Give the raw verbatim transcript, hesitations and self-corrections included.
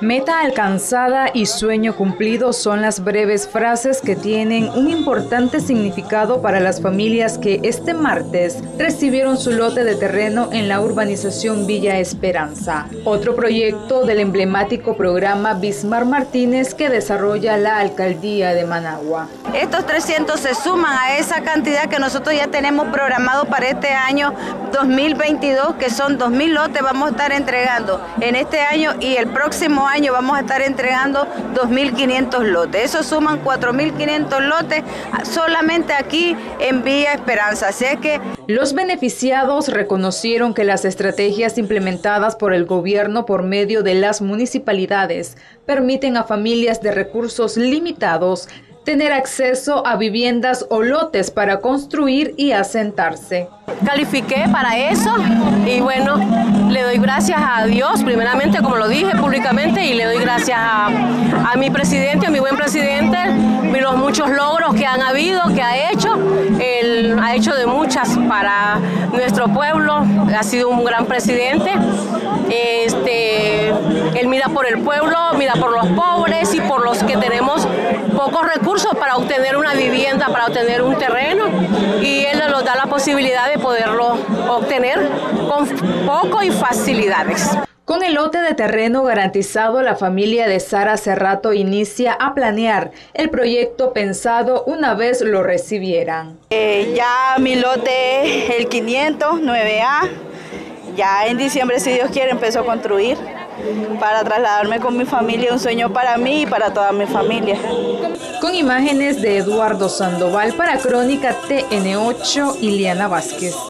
Meta alcanzada y sueño cumplido son las breves frases que tienen un importante significado para las familias que este martes recibieron su lote de terreno en la urbanización Villa Esperanza, otro proyecto del emblemático programa Bismarck Martínez que desarrolla la Alcaldía de Managua. Estos trescientos se suman a esa cantidad que nosotros ya tenemos programado para este año dos mil veintidós, que son dos mil lotes vamos a estar entregando en este año, y el próximo año vamos a estar entregando dos mil quinientos lotes. Eso suman cuatro mil quinientos lotes solamente aquí en Villa Esperanza. Así es que los beneficiados reconocieron que las estrategias implementadas por el gobierno por medio de las municipalidades permiten a familias de recursos limitados tener acceso a viviendas o lotes para construir y asentarse. Califiqué para eso y bueno, le doy gracias a Dios, primeramente, como lo dije públicamente, y le doy gracias a, a mi presidente, a mi buen presidente, y los muchos logros que han habido, que ha hecho. Él ha hecho de muchas para nuestro pueblo, ha sido un gran presidente. Este, él mira por el pueblo, mira por los pobres y por los que tenemos pocos recursos para obtener una vivienda, para obtener un terreno, y él nos da la posibilidad de poderlo obtener con poco y facilidades. Con el lote de terreno garantizado, la familia de Sara Cerrato inicia a planear el proyecto pensado una vez lo recibieran. Eh, ya mi lote, el quinientos nueve A, ya en diciembre, si Dios quiere, empezó a construir para trasladarme con mi familia, un sueño para mí y para toda mi familia. Con imágenes de Eduardo Sandoval para Crónica T N ocho, Iliana Vázquez.